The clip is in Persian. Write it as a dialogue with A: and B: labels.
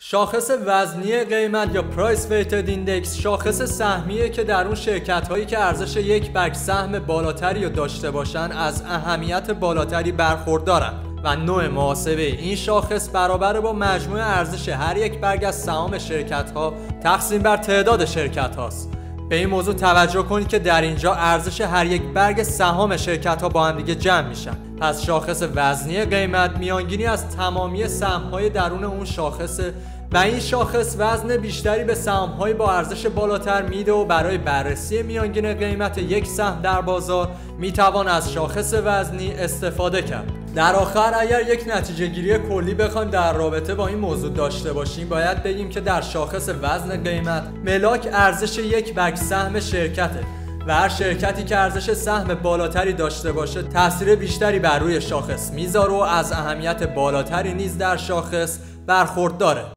A: شاخص وزنی قیمت یا پرایس ویتد ایندکس شاخص سهمیه که در اون شرکت هایی که ارزش یک برگ سهم بالاتری رو داشته باشن از اهمیت بالاتری برخوردارن و نوع محاسبه این شاخص برابر با مجموع ارزش هر یک برگ از سهام شرکت ها تقسیم بر تعداد شرکت هاست. به این موضوع توجه کنید که در اینجا ارزش هر یک برگ سهام شرکت ها با هم دیگه جمع میشن. پس شاخص وزنی قیمت میانگینی از تمامی سهم های درون اون شاخصه و این شاخص وزن بیشتری به سهم های با ارزش بالاتر میده و برای بررسی میانگین قیمت یک سهم در بازار میتوان از شاخص وزنی استفاده کرد. در آخر اگر یک نتیجه گیری کلی بخوایم در رابطه با این موضوع داشته باشیم باید بگیم که در شاخص وزن قیمت ملاک ارزش یک برگ سهم شرکته و هر شرکتی که ارزش سهم بالاتری داشته باشه تاثیر بیشتری بر روی شاخص میذاره و از اهمیت بالاتری نیز در شاخص برخورداره.